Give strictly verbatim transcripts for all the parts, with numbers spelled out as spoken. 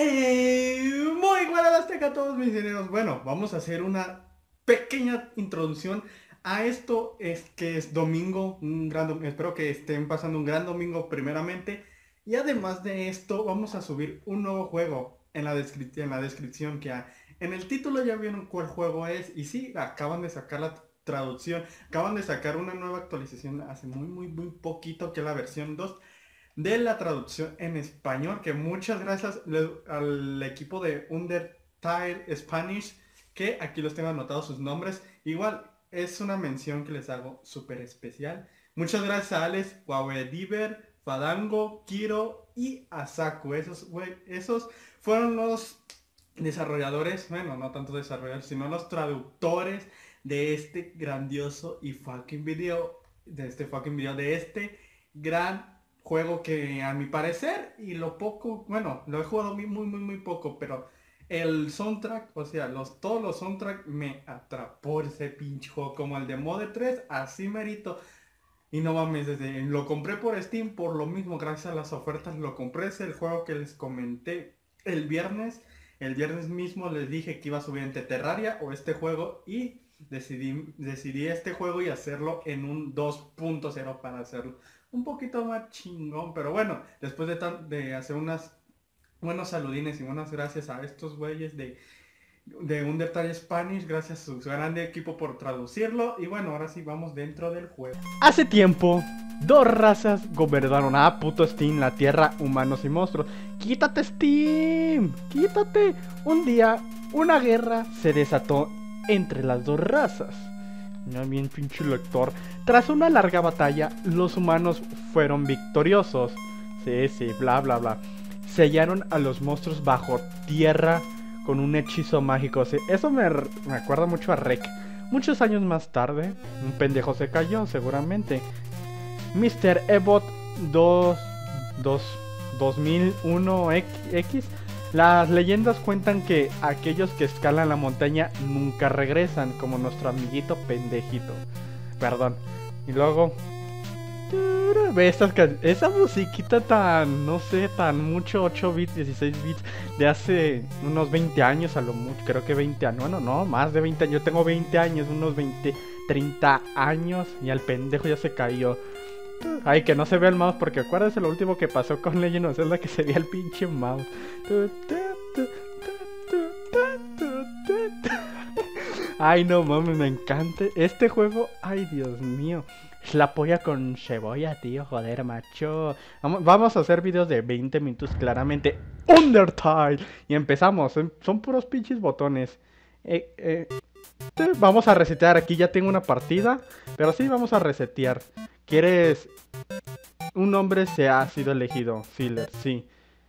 Eh, muy buenas Azteca a todos mis dineros. Bueno, vamos a hacer una pequeña introducción a esto. Es que es domingo, un gran dom- espero que estén pasando un gran domingo primeramente. Y además de esto, vamos a subir un nuevo juego en la, descrip- en la descripción que ha- en el título ya vieron cuál juego es. Y sí, acaban de sacar la traducción, acaban de sacar una nueva actualización hace muy muy muy poquito, que es la versión dos de la traducción en español, que muchas gracias le- al equipo de Undertale Spanish, que aquí los tengo anotados sus nombres. Igual es una mención que les hago súper especial. Muchas gracias a Alex, Wawediver, Fadango, Kiro y Asaku. Esos, güey, esos fueron los desarrolladores, bueno, no tanto desarrolladores, sino los traductores de este grandioso y fucking video, de este fucking video, de este gran juego que a mi parecer, y lo poco, bueno, lo he jugado muy, muy, muy, muy poco, pero el soundtrack, o sea, los, todos los soundtracks me atrapó ese pinche juego, como el de Mode tres, así merito. Y no mames, desde, lo compré por Steam, por lo mismo, gracias a las ofertas lo compré. Es el juego que les comenté el viernes. El viernes mismo les dije que iba a subir entre Terraria o este juego, y decidí, decidí este juego y hacerlo en un dos punto cero para hacerlo un poquito más chingón. Pero bueno, después de, tan, de hacer unas buenos saludines y buenas gracias a estos güeyes de de Undertale Spanish, gracias a su grande equipo por traducirlo. Y bueno, ahora sí vamos dentro del juego. Hace tiempo, dos razas gobernaron a puto Steam, la tierra, humanos y monstruos. ¡Quítate, Steam! ¡Quítate! Un día, una guerra se desató entre las dos razas. Ya bien, pinche lector. Tras una larga batalla, los humanos fueron victoriosos. Sí, sí, bla, bla, bla. Sellaron a los monstruos bajo tierra con un hechizo mágico. Sí, eso me, me acuerda mucho a Rek. Muchos años más tarde, un pendejo se cayó, seguramente. mister Ebot dos, dos, dos mil uno X. Las leyendas cuentan que aquellos que escalan la montaña nunca regresan, como nuestro amiguito pendejito. Perdón. Y luego... Ve estas can- esa musiquita tan, no sé, tan mucho, ocho bits, dieciséis bits, de hace unos veinte años a lo mucho, creo que veinte años, no, no, más de veinte años, yo tengo veinte años, unos veinte, treinta años, y al pendejo ya se cayó. Ay, que no se vea el mouse, porque acuérdense lo último que pasó con Legend of Zelda, que se veía el pinche mouse. Ay, no mames, me encanta este juego, ay, Dios mío. La polla con cebolla, tío, joder, macho. Vamos, vamos a hacer videos de veinte minutos, claramente. Undertale. Y empezamos, son, son puros pinches botones. Eh, eh, eh, vamos a resetear, aquí ya tengo una partida. Pero sí, vamos a resetear. ¿Quieres? Un nombre se ha sido elegido, Filler, sí.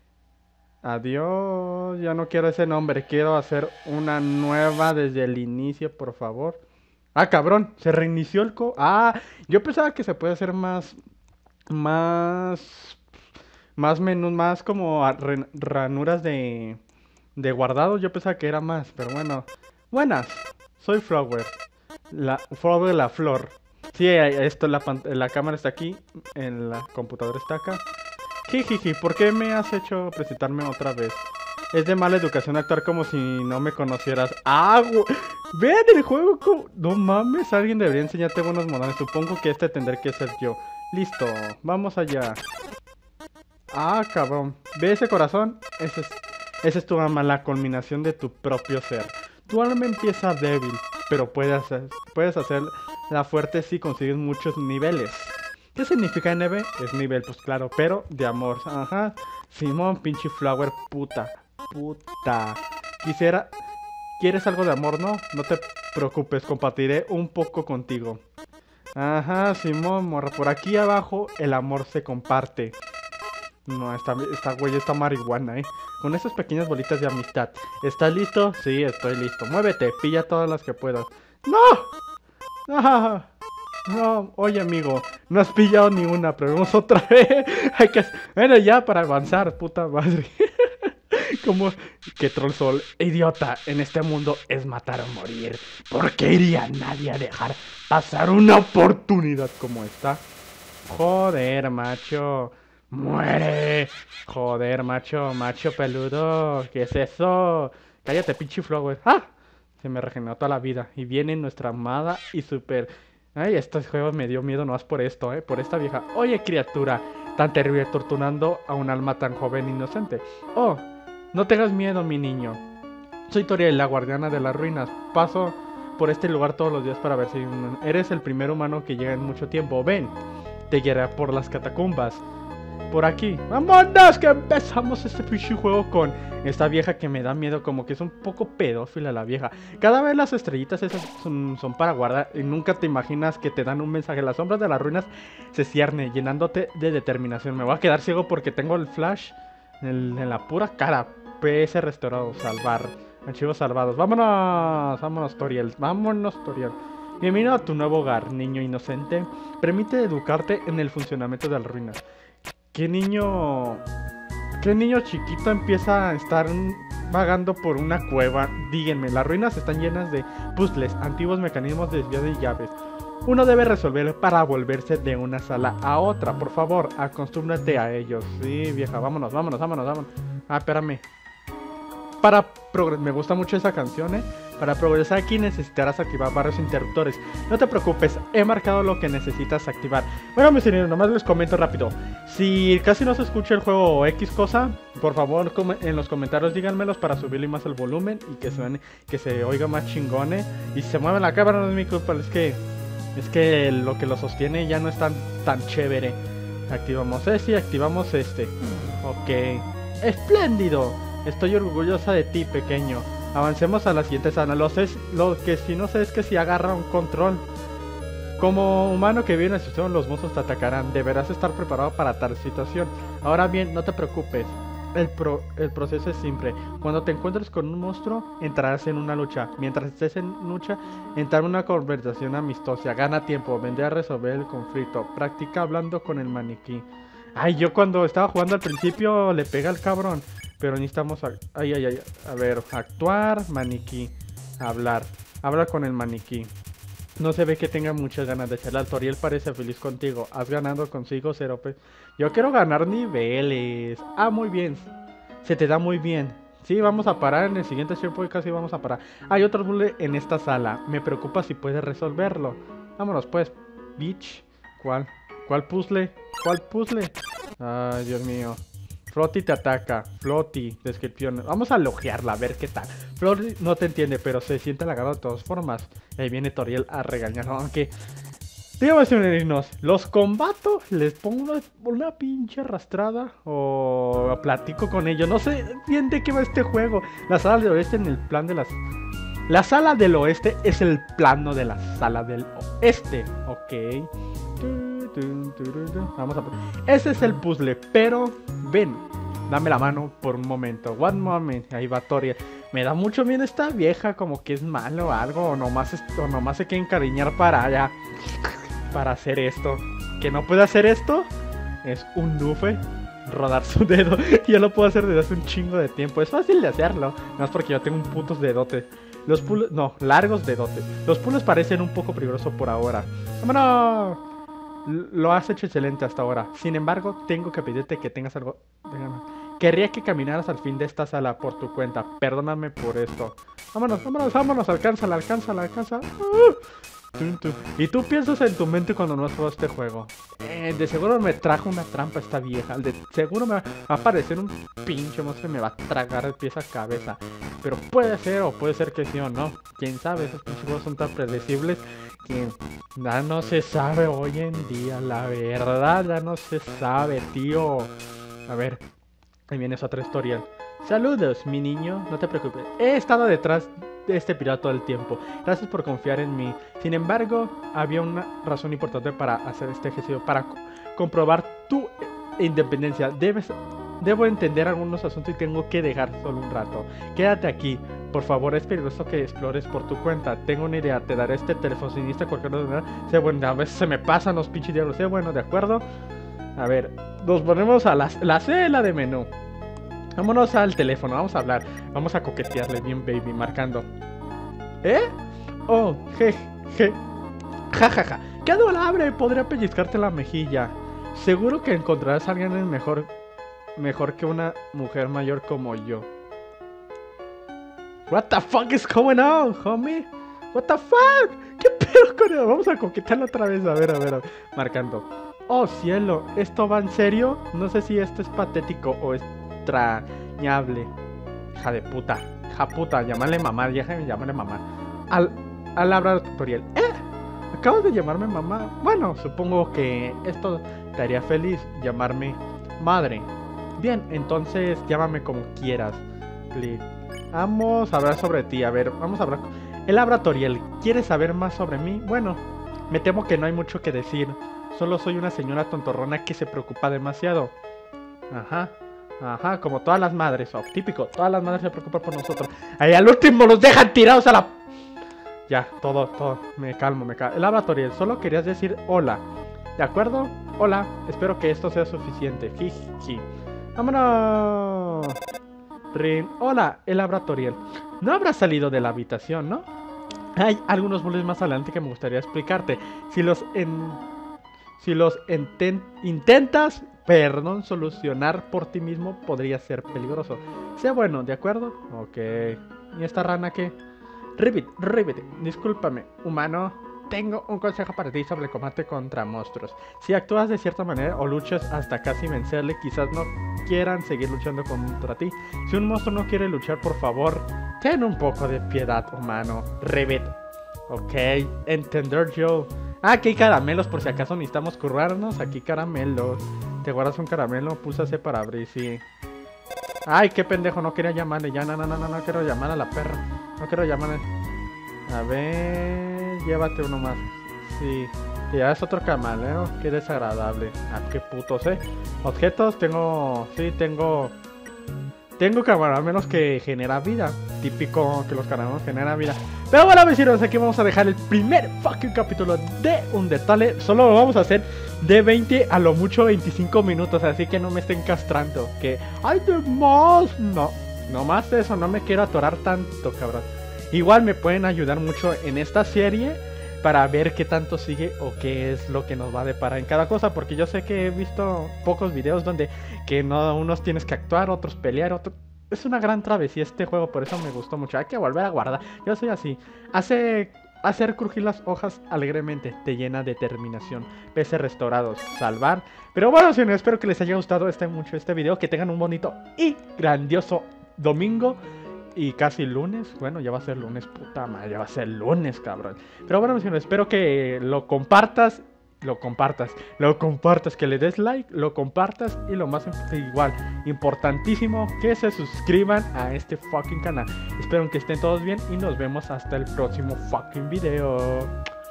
Adiós, ya no quiero ese nombre, quiero hacer una nueva desde el inicio, por favor. Ah, cabrón, se reinició el co... Ah, yo pensaba que se puede hacer más... Más... Más menús, más como a- ren- ranuras de... De guardado, yo pensaba que era más, pero bueno. Buenas, soy Flower. La... Flower la flor. Sí, eh, esto, la, pan- la cámara está aquí, en la computadora está acá. Jijiji, ¿por qué me has hecho presentarme otra vez? Es de mala educación actuar como si no me conocieras. ¡Ah, güey! Vean el juego como... No mames, alguien debería enseñarte buenos modales. Supongo que este tendré que ser yo. Listo, vamos allá. Ah, cabrón. ¿Ve ese corazón? Ese es, esa es tu alma, la culminación de tu propio ser. Tu alma empieza débil, pero puedes hacer, puedes hacerla fuerte si consigues muchos niveles. ¿Qué significa N B? Es nivel, pues claro, pero de amor. Ajá. Simón, pinche Flower, puta. Puta. Quisiera... ¿Quieres algo de amor, no? No te preocupes, compartiré un poco contigo. Ajá, Simón, morra. Por aquí abajo el amor se comparte. No, esta, esta güey está marihuana, eh. Con esas pequeñas bolitas de amistad. ¿Estás listo? Sí, estoy listo. Muévete, pilla todas las que puedas. ¡No! ¡Ah! No, oye amigo, no has pillado ni una, pero vamos otra vez. Hay que... Bueno, ya para avanzar, puta madre. Como que Trollsol, idiota, en este mundo es matar o morir. ¿Por qué iría nadie a dejar pasar una oportunidad como esta? Joder, macho. ¡Muere! Joder, macho, macho peludo. ¿Qué es eso? Cállate, pinche Flower. ¡Ah! Se me regeneró toda la vida. Y viene nuestra amada y super... Ay, estos juegos me dio miedo nomás por esto, ¿eh? Por esta vieja. Oye, criatura, tan terrible torturando a un alma tan joven e inocente. Oh, no tengas miedo, mi niño. Soy Toriel, la guardiana de las ruinas. Paso por este lugar todos los días para ver si... Eres el primer humano que llega en mucho tiempo. Ven, te guiaré por las catacumbas. Por aquí. ¡Vámonos! Que empezamos este pinche juego con esta vieja que me da miedo. Como que es un poco pedófila la vieja. Cada vez las estrellitas esas son, son para guardar. Y nunca te imaginas que te dan un mensaje. Las sombras de las ruinas se cierne, llenándote de determinación. Me voy a quedar ciego porque tengo el flash en, en la pura cara. P S restaurado. Salvar. Archivos salvados. Vámonos. Vámonos, Toriel. Vámonos, Toriel. Bienvenido a tu nuevo hogar, niño inocente. Permite educarte en el funcionamiento de las ruinas. ¿Qué niño... ¿Qué niño chiquito empieza a estar vagando por una cueva? Díganme, las ruinas están llenas de puzzles, antiguos mecanismos de desvío de llaves. Uno debe resolver para volverse de una sala a otra. Por favor, acostúmbrate a ellos. Sí, vieja, vámonos, vámonos, vámonos, vámonos. Ah, espérame. Para progresar, me gusta mucho esa canción, ¿eh? Para progresar aquí necesitarás activar varios interruptores. No te preocupes, he marcado lo que necesitas activar. Bueno, mis señores, nomás les comento rápido. Si casi no se escucha el juego o X cosa, por favor en los comentarios díganmelos para subirle más el volumen y que suene, que se oiga más chingone. Y si se mueve la cámara no es mi culpa, es que es que lo que lo sostiene ya no es tan, tan chévere. Activamos ese y activamos este. Ok. ¡Espléndido! Estoy orgullosa de ti, pequeño. Avancemos a la siguiente sala. Lo, sé, lo que sí no sé es que si agarra un control. Como humano que vive en la situación, los monstruos te atacarán. Deberás estar preparado para tal situación. Ahora bien, no te preocupes. El, pro, el proceso es simple. Cuando te encuentres con un monstruo, entrarás en una lucha. Mientras estés en lucha, entrar en una conversación amistosa. Gana tiempo. Vendré a resolver el conflicto. Practica hablando con el maniquí. Ay, yo cuando estaba jugando al principio le pega al cabrón. Pero necesitamos... A... Ay, ay, ay. A ver, actuar, maniquí. Hablar. Habla con el maniquí. No se ve que tenga muchas ganas de charlar. Toriel parece feliz contigo. Has ganado consigo cero pe... Yo quiero ganar niveles. Ah, muy bien. Se te da muy bien. Sí, vamos a parar en el siguiente tiempo y casi vamos a parar. Hay otro puzzle en esta sala. Me preocupa si puedes resolverlo. Vámonos pues, bitch. ¿Cuál? ¿Cuál puzzle? ¿Cuál puzzle? Ay, Dios mío. Flotty te ataca. Flotty, descripción. Vamos a logearla, a ver qué tal. Flotty no te entiende, pero se siente halagado de todas formas. Ahí viene Toriel a regañar. Aunque, digamos, señorinos, los combato, les pongo una, una pinche arrastrada o platico con ellos. No sé bien de qué va este juego. La sala del oeste en el plan de las... La sala del oeste es el plano de la sala del oeste. Ok. Vamos a... Ese es el puzzle, pero ven, dame la mano por un momento. One moment. Ahí va Toriel. Me da mucho miedo esta vieja, como que es malo o algo, o nomás, es... o nomás se quiere encariñar para allá, para hacer esto. Que no puede hacer esto es un nufe, rodar su dedo. Yo lo puedo hacer desde hace un chingo de tiempo. Es fácil de hacerlo, no es porque yo tengo un putos dedotes. Los puzzles, no, largos dedotes. Los puzzles parecen un poco peligrosos por ahora. ¡Vámonos! Lo has hecho excelente hasta ahora. Sin embargo, tengo que pedirte que tengas algo... Querría que caminaras al fin de esta sala por tu cuenta. Perdóname por esto. Vámonos, vámonos, vámonos. Alcánzala, alcánzala, alcánzala. Uh. ¿Y tú piensas en tu mente cuando no has jugado este juego? Eh, de seguro me trajo una trampa esta vieja. De seguro me va a aparecer un pinche monstruo y me va a tragar el pies a cabeza. Pero puede ser, o puede ser que sí o no. Quién sabe, esos pinches juegos son tan predecibles que ya no se sabe hoy en día. La verdad, ya no se sabe, tío. A ver, ahí viene esa otra historia. Saludos, mi niño, no te preocupes. He estado detrás de este pirata todo el tiempo. Gracias por confiar en mí. Sin embargo, había una razón importante para hacer este ejercicio. Para co comprobar tu independencia. Debes... Debo entender algunos asuntos y tengo que dejar solo un rato. Quédate aquí. Por favor, es peligroso que explores por tu cuenta. Tengo una idea. Te daré este teléfono. Si necesitas cualquier cosa. Sé bueno. A veces se me pasan los pinches diablos. Sé bueno, ¿de acuerdo? A ver. Nos ponemos a la, la C, la de menú. Vámonos al teléfono. Vamos a hablar. Vamos a coquetearle bien, baby. Marcando. ¿Eh? Oh, je, je. Ja, ja, ja. ¡Qué adorable! Podría pellizcarte la mejilla. Seguro que encontrarás a alguien mejor, mejor que una mujer mayor como yo. What the fuck is going on, homie? What the fuck? ¿Qué pedo con eso? Vamos a conquistarlo otra vez. A ver, a ver, a ver. Marcando. Oh, cielo, ¿esto va en serio? No sé si esto es patético o extrañable. Hija de puta. Hija puta, llámale mamá. Déjame llamarle mamá. Al, al laboratorio. ¿Eh? ¿Acabas de llamarme mamá? Bueno, supongo que esto te haría feliz, llamarme madre. Bien, entonces llámame como quieras. Click. Vamos a hablar sobre ti. A ver, vamos a hablar. El laboratorio. ¿Quieres saber más sobre mí? Bueno, me temo que no hay mucho que decir. Solo soy una señora tontorrona que se preocupa demasiado. Ajá. Ajá, como todas las madres. Oh, típico, todas las madres se preocupan por nosotros. Ahí al último los dejan tirados a la... Ya, todo, todo. Me calmo, me calmo. El laboratorio, solo querías decir hola. ¿De acuerdo? Hola. Espero que esto sea suficiente. Jiji. ¡Vámonos! Rin. Hola, el laboratorio. No habrás salido de la habitación, ¿no? Hay algunos bullies más adelante que me gustaría explicarte. Si los en... Si los intentas, perdón, solucionar por ti mismo, podría ser peligroso. Sea bueno, ¿de acuerdo? Ok. ¿Y esta rana qué? Ribbit, Ribbit, discúlpame, humano. Tengo un consejo para ti sobre el combate contra monstruos. Si actúas de cierta manera o luchas hasta casi vencerle, quizás no quieran seguir luchando contra ti. Si un monstruo no quiere luchar, por favor, ten un poco de piedad, humano. Ribbit. Ok, entender yo. Ah, aquí hay caramelos por si acaso necesitamos currarnos. Aquí caramelos. Te guardas un caramelo, púsase para abrir, sí. Ay, qué pendejo, no quería llamarle. Ya, no, no, no, no, no quiero llamar a la perra. No quiero llamarle. A ver, llévate uno más. Sí, ya es otro camaleo. Qué desagradable. Ah, qué putos, eh. Objetos, tengo... Sí, tengo... Tengo caramelos que genera vida. Típico que los caramelos generan vida. Pero bueno, vecinos, aquí vamos a dejar el primer fucking capítulo de Un Detalle. Solo lo vamos a hacer de veinte a lo mucho veinticinco minutos. Así que no me estén castrando. Que hay de más. No, no más de eso. No me quiero atorar tanto, cabrón. Igual me pueden ayudar mucho en esta serie para ver qué tanto sigue o qué es lo que nos va a deparar en cada cosa. Porque yo sé que he visto pocos videos donde que no unos tienes que actuar, otros pelear, otros... Es una gran travesía este juego, por eso me gustó mucho. Hay que volver a guardar. Yo soy así. Hace... Hacer crujir las hojas alegremente te llena de determinación. Peces restaurados, salvar. Pero bueno, señores, espero que les haya gustado este, mucho este video. Que tengan un bonito y grandioso domingo. Y casi lunes. Bueno, ya va a ser lunes, puta madre. Ya va a ser lunes, cabrón. Pero bueno, señores, espero que lo compartas. Lo compartas, lo compartas, que le des like, lo compartas y lo más igual, importantísimo, que se suscriban a este fucking canal. Espero que estén todos bien y nos vemos hasta el próximo fucking video.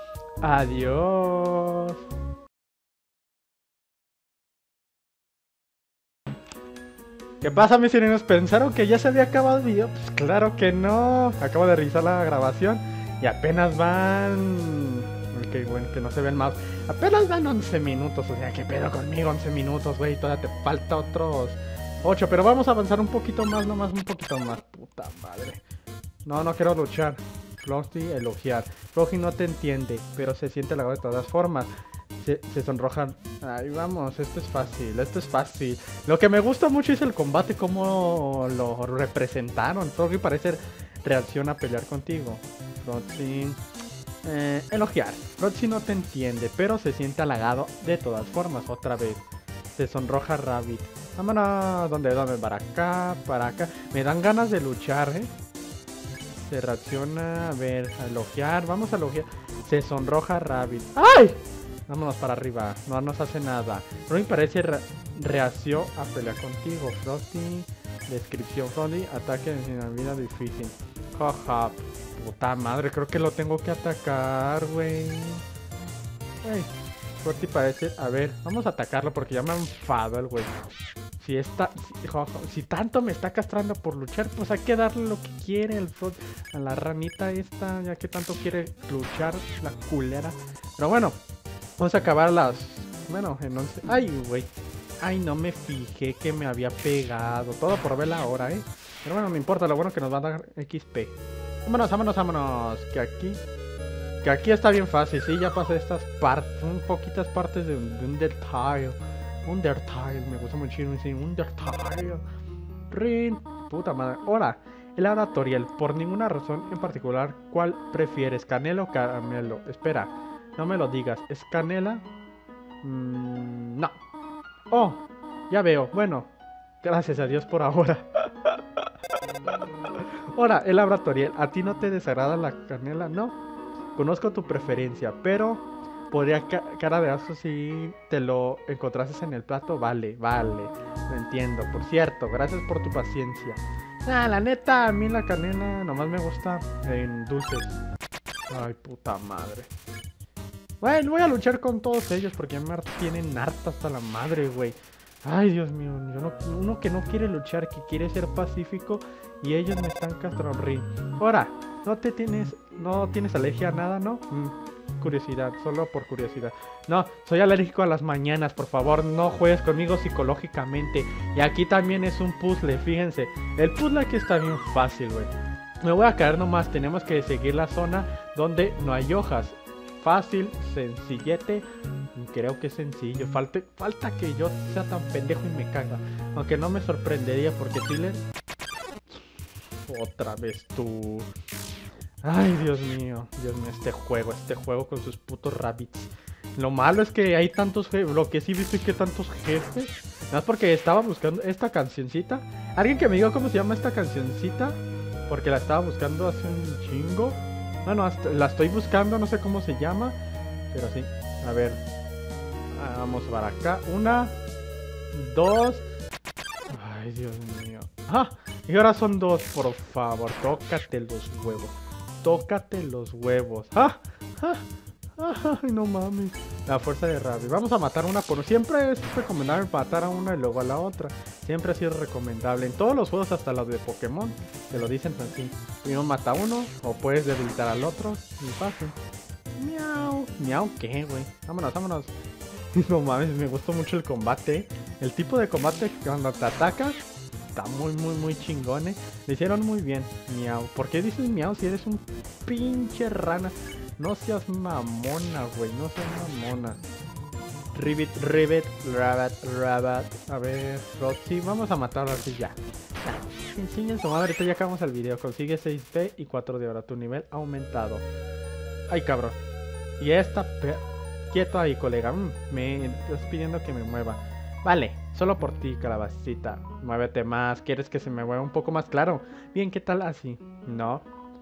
Adiós. ¿Qué pasa, mis serenos? ¿Pensaron que ya se había acabado el video? Pues claro que no. Acabo de revisar la grabación y apenas van... Que bueno, que no se ven más. Apenas dan once minutos, o sea, ¿qué pedo conmigo? once minutos, güey, todavía te falta otros ocho, pero vamos a avanzar un poquito más, nomás un poquito más. Puta madre. No, no quiero luchar. Frosty, elogiar. Frosty no te entiende, pero se siente halagado de todas formas. Se, se sonrojan. Ay, vamos, esto es fácil, esto es fácil. Lo que me gusta mucho es el combate, cómo lo representaron. Frosty parece reacciona a pelear contigo. Frosty... Eh, elogiar. Roxy no te entiende, pero se siente halagado de todas formas. Otra vez. Se sonroja Rabbit. Vámonos. ¿Dónde? ¿Dónde? Para acá, para acá. Me dan ganas de luchar, ¿eh? Se reacciona. A ver, a elogiar. Vamos a elogiar. Se sonroja Rabbit. ¡Ay! Vámonos para arriba. No nos hace nada. Robin parece re reació a pelear contigo. Frosty. Descripción. Frosty. Ataque en la vida difícil. Jaja. Puta madre, creo que lo tengo que atacar, güey. Güey, Frosty parece... A ver, vamos a atacarlo porque ya me ha enfadado el güey. Si está... Si, jo, jo, si tanto me está castrando por luchar, pues hay que darle lo que quiere el Frosty. A la ranita esta, ya que tanto quiere luchar, la culera. Pero bueno, vamos a acabar las... Bueno, en once... Ay, güey. Ay, no me fijé que me había pegado. Todo por ver la hora, eh. Pero bueno, no importa, lo bueno que nos va a dar equis pe. Vámonos, vámonos, vámonos. Que aquí... Que aquí está bien fácil, sí, ya pasé estas partes, un poquitas partes de, de un detalle. Undertale, me gusta muchísimo, sí, Undertale. Rin, puta madre. Ahora, el Toriel, por ninguna razón en particular, ¿cuál prefieres? ¿Canela o caramelo? Espera, no me lo digas, ¿es canela? Mm, no. Oh, ya veo, bueno, gracias a Dios por ahora. Ahora, el Toriel, ¿a ti no te desagrada la canela? No. Conozco tu preferencia, pero podría ca cara de asco si te lo encontrases en el plato. Vale, vale, lo entiendo. Por cierto, gracias por tu paciencia. Ah, la neta, a mí la canela nomás me gusta en dulces. Ay, puta madre. Bueno, voy a luchar con todos ellos porque me tienen harta hasta la madre, güey. Ay, Dios mío, yo no, uno que no quiere luchar, que quiere ser pacífico y ellos me están castrando. Ahora, ¿no te tienes, no tienes alergia a nada, no? Mm, curiosidad, solo por curiosidad. No, soy alérgico a las mañanas, por favor, no juegues conmigo psicológicamente. Y aquí también es un puzzle, fíjense. El puzzle aquí está bien fácil, güey. Me voy a caer nomás, tenemos que seguir la zona donde no hay hojas. Fácil, sencillete. Creo que es sencillo. Falta, falta que yo sea tan pendejo y me caga. Aunque no me sorprendería porque Tiller... Otra vez tú. Ay, Dios mío. Dios mío, este juego, este juego con sus putos rabbits. Lo malo es que hay tantos jefes. Lo que sí he visto es que tantos jefes. Nada más porque estaba buscando esta cancioncita. Alguien que me diga cómo se llama esta cancioncita. Porque la estaba buscando hace un chingo. Bueno, hasta la estoy buscando, no sé cómo se llama. Pero sí, a ver. Vamos para acá. Una, dos. Ay, Dios mío. ¡Ah! Y ahora son dos, por favor. Tócate los huevos. Tócate los huevos. ¡Ah! ¡Ah! ¡Ay, no mames! La fuerza de Rabi. Vamos a matar una por... Siempre es recomendable matar a una y luego a la otra. Siempre ha sido recomendable. En todos los juegos, hasta los de Pokémon, te lo dicen así. Primero mata a uno o puedes debilitar al otro. Y fácil. Miau. Miau, ¿qué, güey? Vámonos, vámonos. No mames, me gustó mucho el combate. El tipo de combate que cuando te atacas está muy, muy, muy chingón, ¿eh? Le hicieron muy bien. Miau. ¿Por qué dices miau si eres un pinche rana? No seas mamona, güey. No seas mamona. Ribbit, Ribbit, Rabbit, Rabbit. A ver, Roxy. Vamos a matarla así ya. Enseña su madre. Ahorita ya acabamos el video. Consigue seis P y cuatro de oro. Tu nivel aumentado. Ay, cabrón. Y esta... Pe... Quieto ahí, colega. Mm, me estás pidiendo que me mueva. Vale, solo por ti, calabacita. Muévete más. ¿Quieres que se me mueva un poco más claro? Bien, ¿qué tal así? No.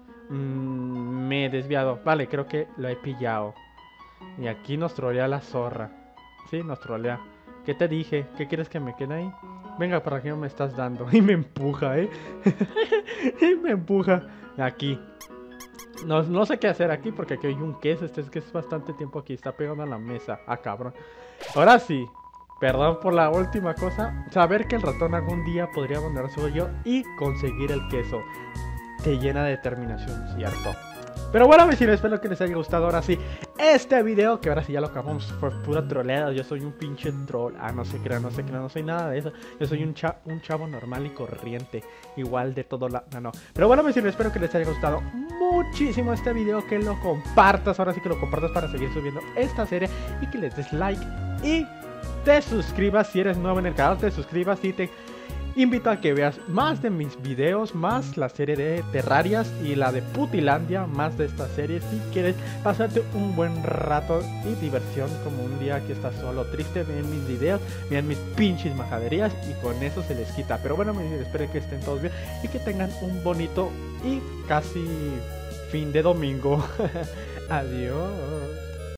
Mm, me he desviado. Vale, creo que lo he pillado. Y aquí nos trolea la zorra. Sí, nos trolea. ¿Qué te dije? ¿Qué quieres que me quede ahí? Venga, ¿para qué me estás dando? Y me empuja, ¿eh? Y me empuja. Aquí. No, no sé qué hacer aquí porque aquí hay un queso. Este es que es bastante tiempo aquí. Está pegando a la mesa. Ah, cabrón. Ahora sí. Perdón por la última cosa. Saber que el ratón algún día podría poner su hoyo y conseguir el queso. Te llena de determinación, ¿cierto? Pero bueno, vecinos, espero que les haya gustado ahora sí este video, que ahora sí ya lo acabamos, fue pura troleada. Yo soy un pinche troll. Ah, no se crean, no se crean, no soy nada de eso. Yo soy un, cha un chavo normal y corriente. Igual de todo la... No, no. Pero bueno, vecinos, espero que les haya gustado muchísimo este video. Que lo compartas, ahora sí que lo compartas para seguir subiendo esta serie. Y que les des like y te suscribas si eres nuevo en el canal. Te suscribas y te... invito a que veas más de mis videos, más la serie de Terrarias y la de Putilandia, más de esta serie si quieres pasarte un buen rato y diversión como un día que estás solo triste. Vean mis videos, vean mis pinches majaderías y con eso se les quita. Pero bueno, espero que estén todos bien y que tengan un bonito y casi fin de domingo. Adiós.